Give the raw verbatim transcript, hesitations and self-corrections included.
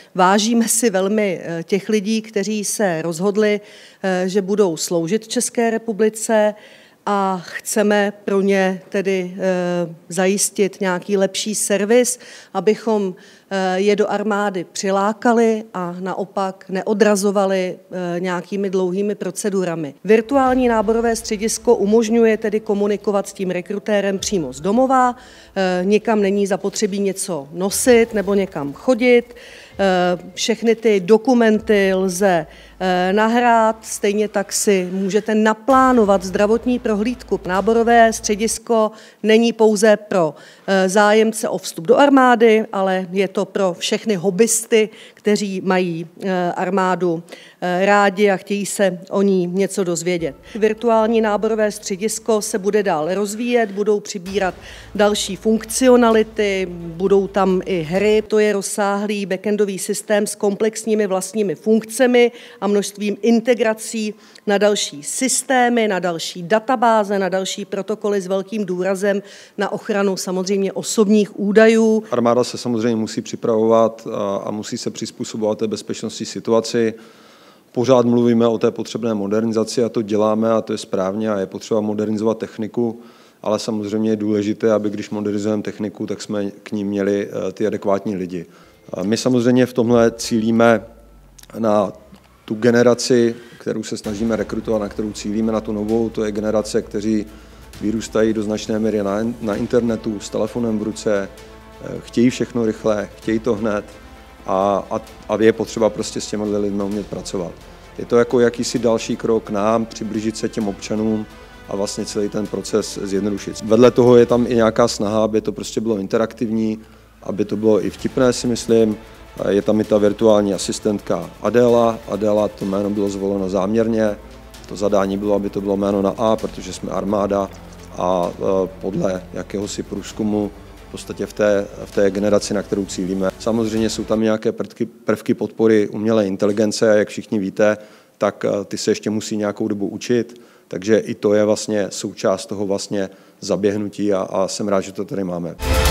vážíme si velmi těch lidí, kteří se rozhodli, že budou sloužit České republice, a chceme pro ně tedy e, zajistit nějaký lepší servis, abychom e, je do armády přilákali a naopak neodrazovali e, nějakými dlouhými procedurami. Virtuální náborové středisko umožňuje tedy komunikovat s tím rekrutérem přímo z domova, e, nikam není zapotřebí něco nosit nebo někam chodit, e, všechny ty dokumenty lze nahrát, stejně tak si můžete naplánovat zdravotní prohlídku. Náborové středisko není pouze pro zájemce o vstup do armády, ale je to pro všechny hobbysty, kteří mají armádu rádi a chtějí se o ní něco dozvědět. Virtuální náborové středisko se bude dál rozvíjet, budou přibírat další funkcionality, budou tam i hry. To je rozsáhlý backendový systém s komplexními vlastními funkcemi a množstvím integrací na další systémy, na další databáze, na další protokoly s velkým důrazem na ochranu samozřejmě osobních údajů. Armáda se samozřejmě musí připravovat a musí se přizpůsobovat té bezpečnostní situaci. Pořád mluvíme o té potřebné modernizaci a to děláme a to je správně a je potřeba modernizovat techniku, ale samozřejmě je důležité, aby když modernizujeme techniku, tak jsme k ní měli ty adekvátní lidi. My samozřejmě v tomhle cílíme na tu generaci, kterou se snažíme rekrutovat, na kterou cílíme, na tu novou, to je generace, kteří vyrůstají do značné míry na, na internetu, s telefonem v ruce, chtějí všechno rychle, chtějí to hned a, a, a je potřeba prostě s těmi lidmi umět pracovat. Je to jako jakýsi další krok k nám, přiblížit se těm občanům a vlastně celý ten proces zjednodušit. Vedle toho je tam i nějaká snaha, aby to prostě bylo interaktivní, aby to bylo i vtipné, si myslím. Je tam i ta virtuální asistentka Adéla. Adéla, to jméno bylo zvoleno záměrně. To zadání bylo, aby to bylo jméno na A, protože jsme armáda a podle jakéhosi průzkumu v podstatě v té, v té generaci, na kterou cílíme. Samozřejmě jsou tam nějaké prvky, prvky podpory umělé inteligence, jak všichni víte, tak ty se ještě musí nějakou dobu učit, takže i to je vlastně součást toho vlastně zaběhnutí a, a jsem rád, že to tady máme.